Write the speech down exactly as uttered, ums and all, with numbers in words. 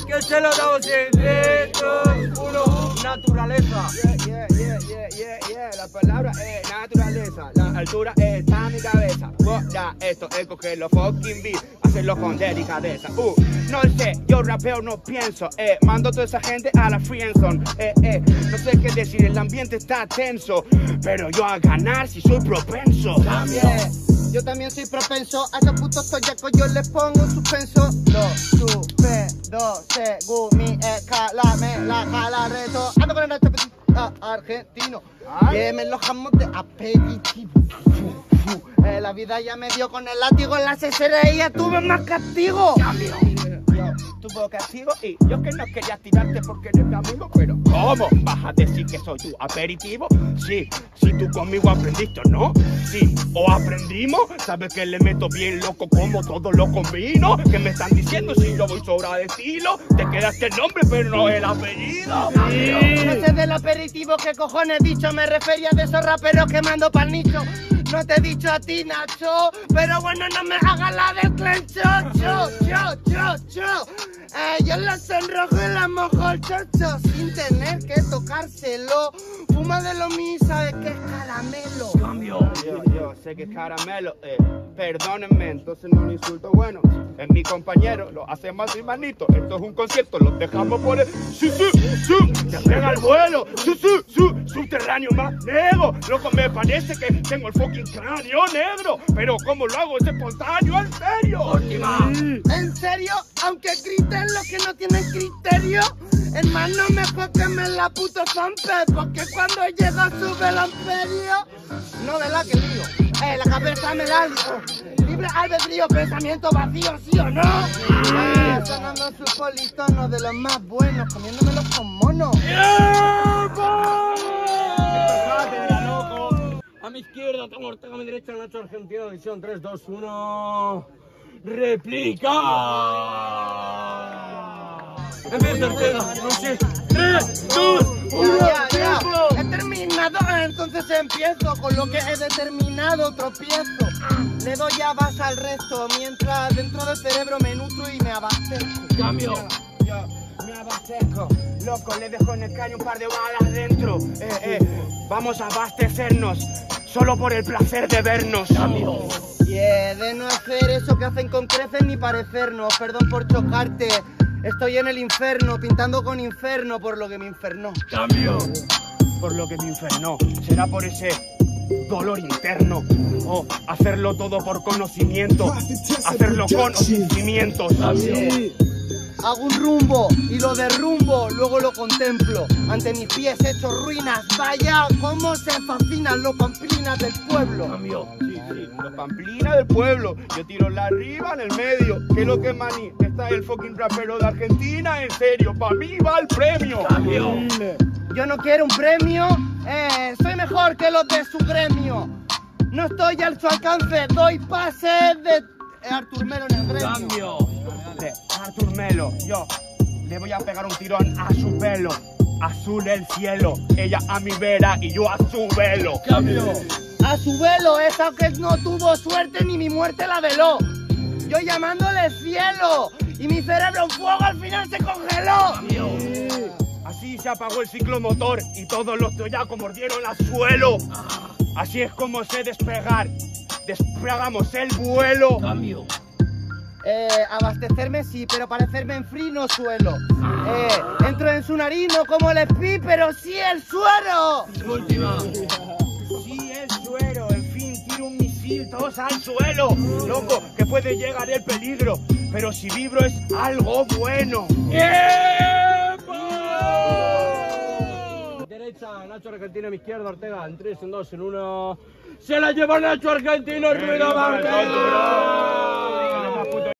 que se lo damos en tres, dos, uno, naturaleza. Yeah, yeah, yeah, yeah, yeah, yeah. La palabra es naturaleza. La altura está en mi cabeza. Ya, esto es coger los fucking beats, hacerlo con delicadeza. Uh, no sé, yo rapeo, no pienso. Eh, mando a toda esa gente a la friendzone. Eh, eh, no sé qué decir, el ambiente está tenso. Pero yo a ganar si soy propenso. Yeah. Yo también soy propenso a esos putos toyacos, yo les pongo un suspenso. Lo, supe, do, se, gu, mi, e, ca, la, me, la, ca, la, reto. Ando con el reto ah, argentino. Que me los jamos de aperitivo. Eh, la vida ya me dio con el látigo en la cesera y ya tuve más castigo. Cambio. Tuvo castigo y yo que no quería tirarte porque eres mi amigo, pero ¿cómo vas a decir que soy tu aperitivo? Sí, si tú conmigo aprendiste, ¿no? Sí, o aprendimos, sabes que le meto bien loco como todo lo combino. ¿Qué me están diciendo si yo voy sobra de estilo? Te quedaste el nombre pero no el apellido. Sí. No sé del aperitivo, ¿qué cojones he dicho? Me refería de esos raperos que mando pa'l nicho. No te he dicho a ti, Nacho, pero bueno, no me hagas la del clencho. Cho, cho, cho, cho. Eh, yo la sonrojo y la mojo el chocho sin tener que tocárselo. Fuma de lo mío y sabe que es caramelo. Cambio. Yo, yo sé que es caramelo. Eh, perdónenme, entonces no lo insulto. Bueno, es mi compañero, lo hace más hermanito. Esto es un concierto, lo dejamos por el su, su, su, se pega el vuelo. Su, su, su, subterráneo más negro. Loco, me parece que tengo el fucking cráneo negro. Pero como lo hago es espontáneo, en serio. Última. En serio, aunque griten los que no tienen criterio, hermano, mejor que me la puto zampe, porque cuando llega sube el amperio. No de la que lío, eh, la cabeza me la lío. Libre albedrío, pensamiento vacío, ¿sí o no? Eh, sonando sus politonos de los más buenos, comiéndomelos con mono. A mi izquierda, Tom Ortega, a mi derecha, Nacho Argentino, edición tres, dos, uno. ¡Replica! Empieza Ortega, no sé. tres, dos, uno. Ya, ya, he terminado, entonces empiezo con lo que he determinado, tropiezo. Le doy a base al resto, mientras dentro del cerebro me nutro y me abastezco. Cambio. Yo me abastezco, loco, le dejo en el cráneo un par de balas dentro. Eh, eh, vamos a abastecernos, solo por el placer de vernos. Cambio. Yeah, de no hacer eso que hacen con creces ni parecernos. Perdón por chocarte, estoy en el infierno, pintando con inferno por lo que me infernó. Cambio. Por lo que me infernó, será por ese dolor interno. O hacerlo todo por conocimiento, hacerlo con conocimientos. Cambio. Hago un rumbo y lo derrumbo, luego lo contemplo. Ante mis pies hecho ruinas, vaya cómo se fascinan los pamplinas del pueblo. Cambio. Sí, sí, los pamplinas del pueblo. Yo tiro la arriba en el medio. ¿Qué es lo que es maní? Está el fucking rapero de Argentina, en serio, pa' mí va el premio. Cambio. Yo no quiero un premio, eh, soy mejor que los de su gremio. No estoy al su alcance, doy pase de eh, Artur Melo en el gremio. Cambio. De Artur Melo, yo le voy a pegar un tirón a su pelo. Azul el cielo, ella a mi vera y yo a su velo. Cambio. A su velo, esa que no tuvo suerte ni mi muerte la veló. Yo llamándole cielo y mi cerebro en fuego al final se congeló. Cambio. Así se apagó el ciclomotor y todos los toyacos mordieron al suelo. Así es como sé despegar, despegamos el vuelo. Cambio. Eh, abastecerme sí, pero parecerme en free no suelo. Eh, entro en su nariz no como el espi, pero sí el suero. Última. Sí, el suero, en fin, tiro un misil, todos al suelo. Loco, que puede llegar el peligro, pero si vibro es algo bueno. Derecha, Nacho Argentino, a mi izquierda, Ortega, en tres, en dos, en uno. ¡Se la lleva Nacho Argentino, ruido Martínez!